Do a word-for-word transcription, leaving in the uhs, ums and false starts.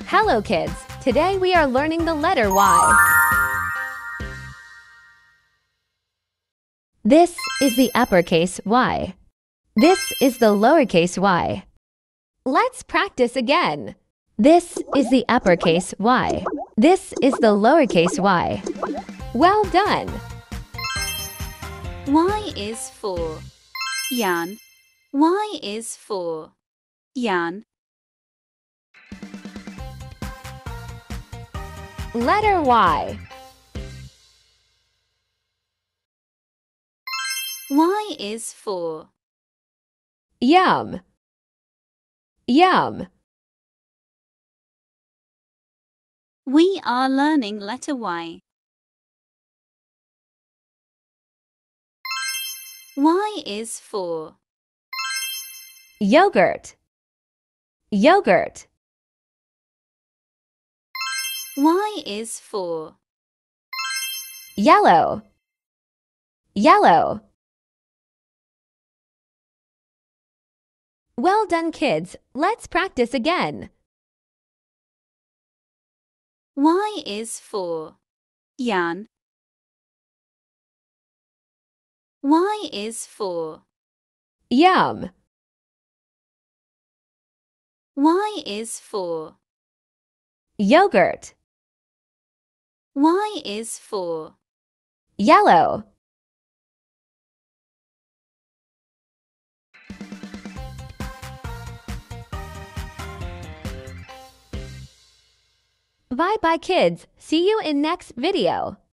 Hello kids! Today we are learning the letter Y. This is the uppercase Y. This is the lowercase y. Let's practice again. This is the uppercase Y. This is the lowercase y. Well done! Y is for Jan. Y is for Jan. Letter Y. Y is for Yum. Yum. We are learning letter Y. Y is for Yogurt. Yogurt. Y is for Yellow. Yellow. Well done, kids. Let's practice again. Y is for Jan. Y is for Yum. Y is for Yogurt. Y is for Yellow. Bye bye, kids. See you in next video.